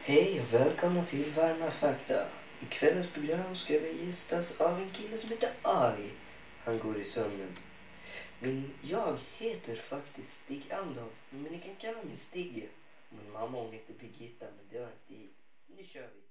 Hej och välkomna till Varma Fakta. I kvällens program ska vi gästas av en kille som heter Ali. Han går i sömnen. Men jag heter faktiskt Stig Andal, men ni kan kalla mig Stigge. Min mamma hon heter Birgitta, men det har inte i. Nu kör vi.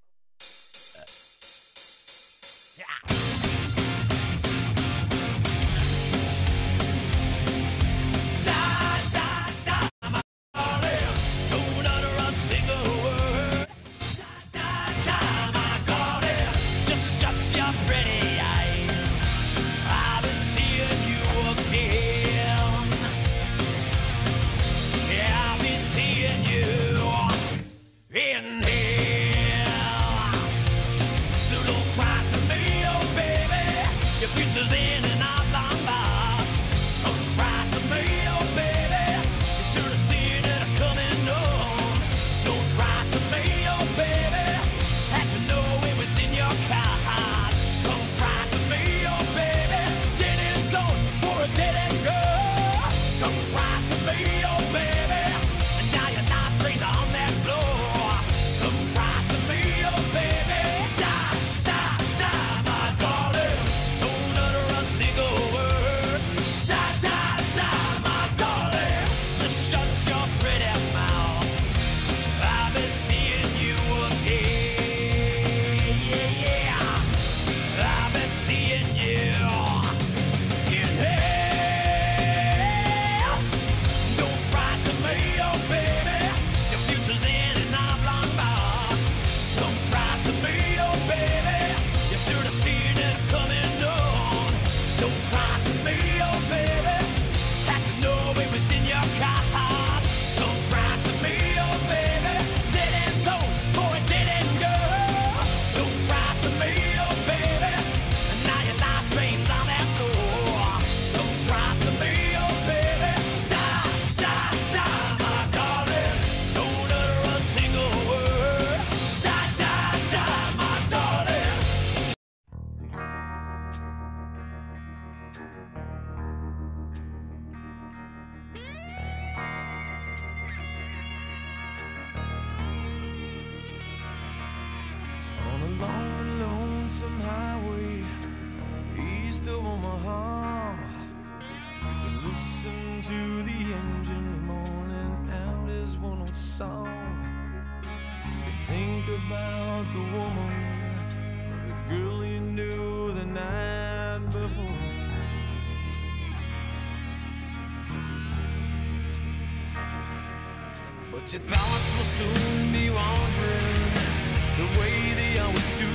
Some highway east of Omaha. You can listen to the engines moaning out his one old song. You can think about the woman or the girl you knew the night before. But your thoughts will soon be wandering the way they always do.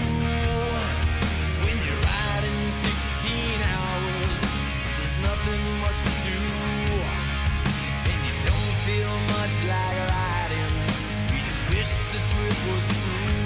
16 hours, there's nothing much to do, and you don't feel much like riding. You just wish the trip was through.